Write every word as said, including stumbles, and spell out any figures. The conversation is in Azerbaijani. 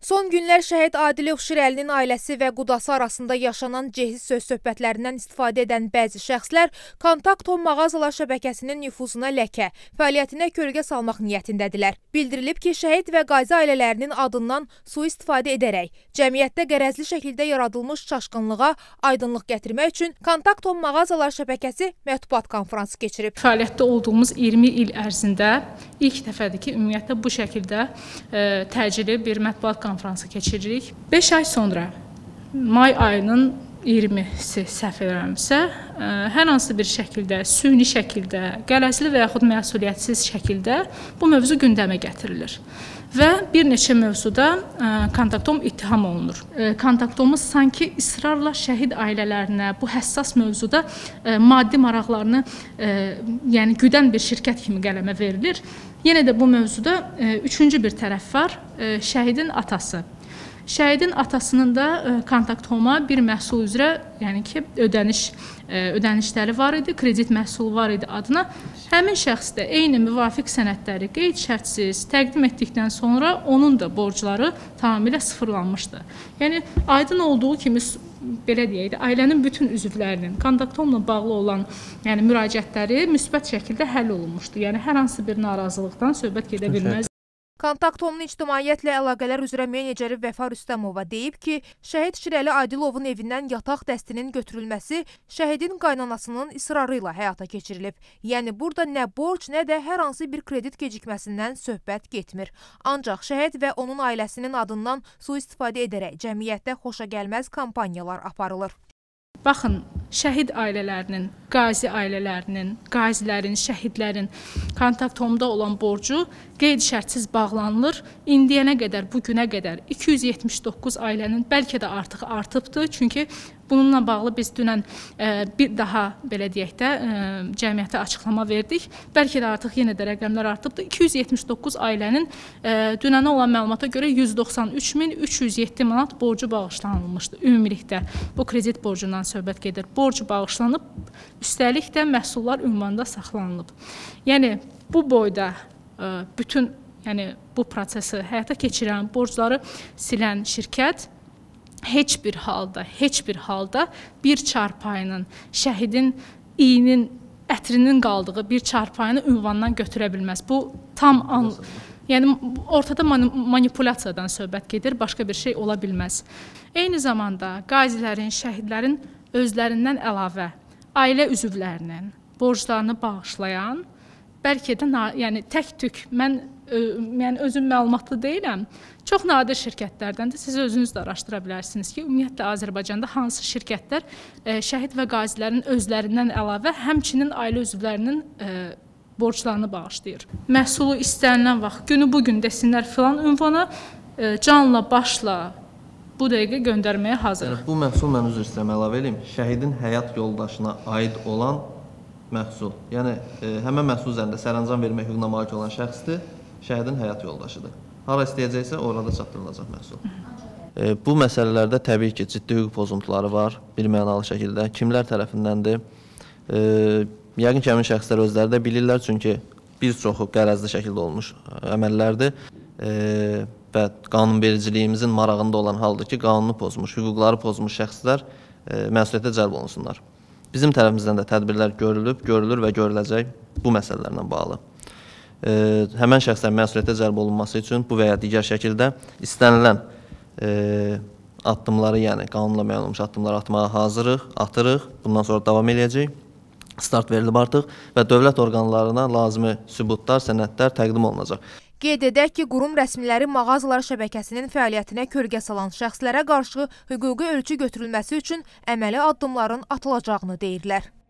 Son günlər şəhid Adilə Uşirəlinin ailəsi və qudası arasında yaşanan cehiz söz-söhbətlərindən istifadə edən bəzi şəxslər Kontaktom mağazalar şəbəkəsinin nüfuzuna ləkə, fəaliyyətinə kölgə salmaq niyyətindədirlər. Bildirilib ki, şəhid və qazi ailələrinin adından sui-istifadə edərək, cəmiyyətdə qərəzli şəkildə yaradılmış çaşqınlığa aydınlıq gətirmək üçün Kontaktom mağazalar şəbəkəsi mətbuat konfransı keçirib. Fəaliyyətdə olduğumuz iyirmi il ərzində ilk dəfədir ki, ümumiyyətlə bu şəkildə e, təcili bir mətbuat konfransı keçiririk. beş ay sonra, may ayının iyirmisi səhv eləmirəmsə, hər hansı bir şəkildə, süni şəkildə, qərəzli və yaxud məsuliyyətsiz şəkildə bu mövzu gündəmə gətirilir. Və bir neçə mövzuda Kontaktom ittiham olunur. Kontaktomuz sanki israrla şəhid ailələrinə bu həssas mövzuda maddi maraqlarını yəni güdən bir şirkət kimi qələmə verilir. Yenə də bu mövzuda üçüncü bir tərəf var, şəhidin atası. Şəhidin atasının da Kontaktoma bir məhsul üzrə, yəni ki, ödəniş, ödənişləri var idi, kredit məhsulu var idi adına. Həmin şəxs də eyni müvafiq sənədləri qeyd şərtsiz təqdim etdikdən sonra onun da borcları tamamilə sıfırlanmışdı. Yəni, aydın olduğu kimi, belə deyək də, ailənin bütün üzvlərinin Kontaktomla bağlı olan yəni, müraciətləri müsbət şəkildə həll olunmuşdu. Yəni, hər hansı bir narazılıqdan söhbət gedə bilməz. Kontaktomun ictimaiyyətlə əlaqələr üzrə meneceri Vəfa Rüstəmova deyib ki, şəhid Şirəli Adilovun evindən yataq dəstinin götürülməsi şəhidin qaynanasının israrı ilə həyata keçirilib. Yəni, burada nə borc, nə də hər hansı bir kredit gecikməsindən söhbət getmir. Ancaq şəhid və onun ailəsinin adından sui-istifadə edərək cəmiyyətdə xoşagəlməz kampaniyalar aparılır. Baxın, şəhid ailələrinin, qazi ailələrinin, qazilərin, şəhidlərin Kontaktomda olan borcu qeyd-şərtsiz bağlanılır. İndiyənə qədər, bu günə qədər iki yüz yetmiş doqquz ailənin bəlkə də artıq artıbdır. Çünki bununla bağlı biz dünən e, bir daha, belə deyək də, e, cəmiyyətə açıqlama verdik. Bəlkə də artıq yenə də rəqəmlər artıbdır. iki yüz yetmiş doqquz ailənin e, dünənə olan məlumata görə yüz doxsan üç min üç yüz yeddi manat borcu bağışlanılmışdı. Ümumilikdə bu kredit borcundan söhbət gedir. Borc bağışlanıb, üstəlik də məhsullar ünvanda saxlanılıb. Yəni, bu boyda e, bütün yəni, bu prosesi həyata keçirən, borcları silən şirkət heç bir halda, heç bir halda bir çarpayının, şəhidin iyinin, ətrinin qaldığı bir çarpayını ünvandan götürə bilməz. Bu tam an, yəni ortada manipulyasiyadan söhbət gedir, başqa bir şey ola bilməz. Eyni zamanda qazilərin, şəhidlərin özlərindən əlavə ailə üzvlərinin borclarını bağışlayan, bəlkə də yəni tək-tük, mən yəni özüm məlumatlı deyiləm, çox nadir şirkətlərdəndir. Siz özünüz də araşdıra bilərsiniz ki, ümumiyyətlə Azərbaycanda hansı şirkətlər şəhid və qazilərin özlərindən əlavə həmçinin ailə üzvlərinin borclarını bağışlayır. Məhsulu istənilən vaxt, günü bugün desinlər filan ünvana canla, başla bu dəqiqə göndərməyə hazırıq. Bu məhsul, mən üzr istəyirəm, əlavə edeyim, şəhidin həyat yoldaşına aid olan məhsul. Yəni, həmən məhsul üzərində sərəncam vermək hüququna malik olan şəxsdir, şəhidin həyat yoldaşıdır. Hara istəyəcəksə, orada çatdırılacaq məhsul. E, bu məsələlərdə təbii ki, ciddi hüquq pozuntuları var, bir mənalı şəkildə. Kimlər tərəfindəndir? E, yəqin ki, həmin şəxslər özləri də bilirlər, çünki bir çoxu qərəzli şəkildə olmuş əməllərdir e, və qanunvericiliyimizin marağında olan haldır ki, qanunu pozmuş, hüquqları pozmuş şəxslər e, məsuliyyətə cəlb olunsunlar. Bizim tərəfimizdən də tədbirlər görülüb, görülür və görüləcək bu məsələlərlə bağlı. E, həmən şəxslərin məsuliyyətə cəlb olunması üçün bu və ya digər şəkildə istənilən e, addımları, yəni qanunla müəyyən olmuş addımları atmağa hazırıq, atırıq, bundan sonra davam edəcək, start verilib artıq və dövlət orqanlarına lazımi sübutlar, sənədlər təqdim olunacaq. Qeyd edək ki, qurum rəsmiləri mağazalar şəbəkəsinin fəaliyyətinə kölgə salan şəxslərə qarşı hüquqi ölçü götürülməsi üçün əməli addımların atılacağını deyirlər.